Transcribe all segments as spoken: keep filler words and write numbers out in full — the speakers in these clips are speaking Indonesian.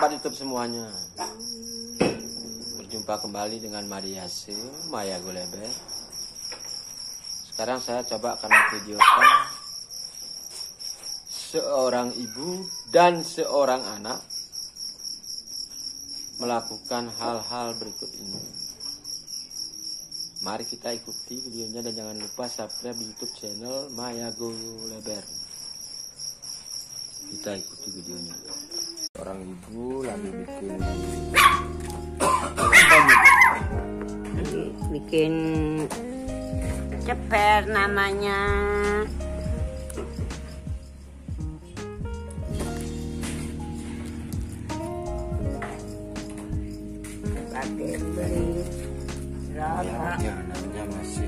Sobat YouTube semuanya, berjumpa kembali dengan Mariasi Maya Guleber. Sekarang saya coba akan memvideokan seorang ibu dan seorang anak melakukan hal-hal berikut ini. Mari kita ikuti videonya dan jangan lupa subscribe di YouTube channel Maya Guleber. Kita ikuti videonya. Orang ibu lagi bikin bikin ceper namanya. Pakai beli rata. Ya, anaknya masih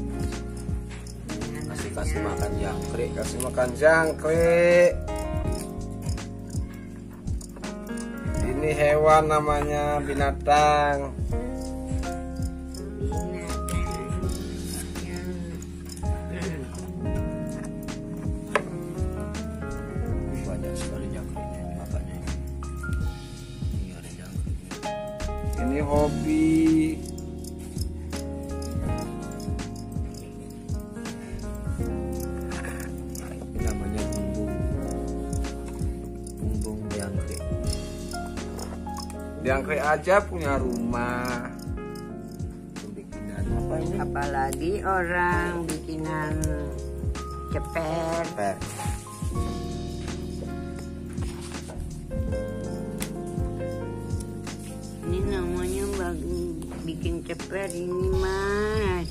masih kasih makan jangkrik, kasih makan jangkrik. Ini hewan namanya binatang. Banyak sekali jangkriknya makanya. Ini ada jangkriknya. Ini hobi. Ini namanya bumbung. Bumbung jangkrik. Jangkrik aja punya rumah. Bikinan apa ini? Apalagi orang bikinan ceper. Ceper. Ini namanya bagi bikin ceper ini, Mas.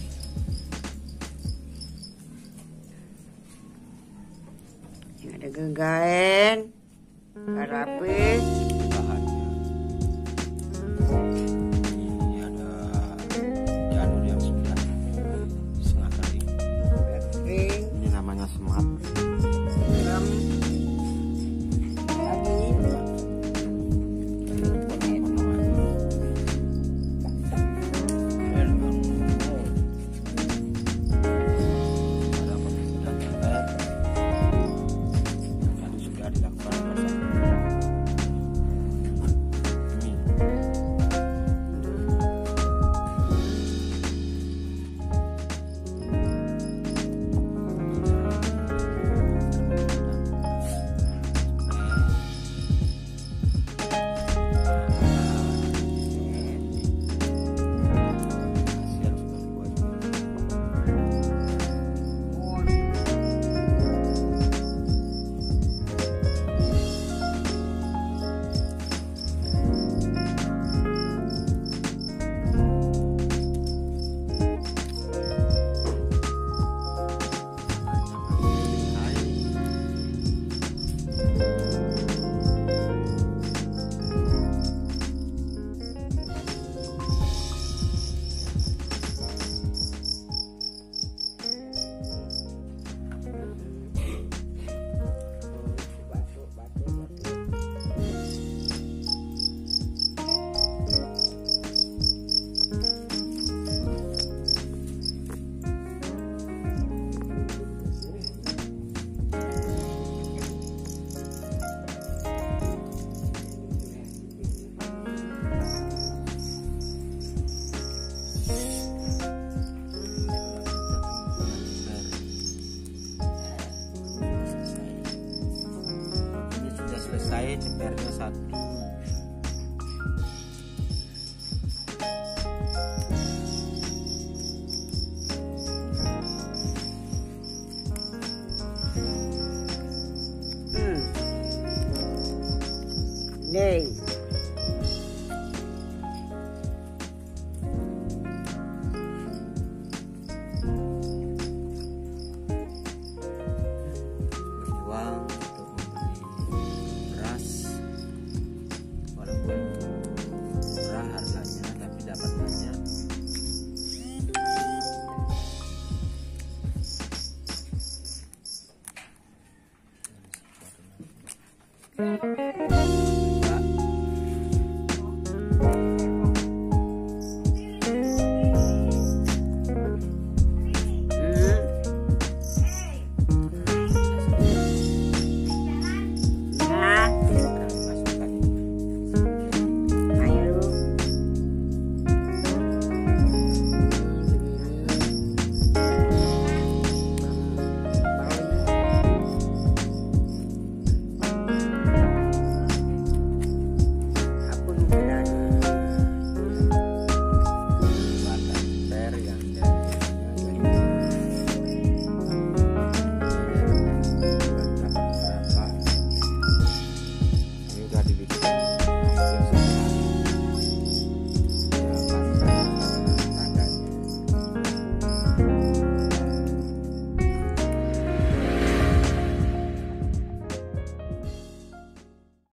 Ini ada gegaen, karapis. Saya cepernya satu. Hmm. Nih. Berjuang untuk membeli beras, walaupun murah harganya tapi dapat banyak. Thank you.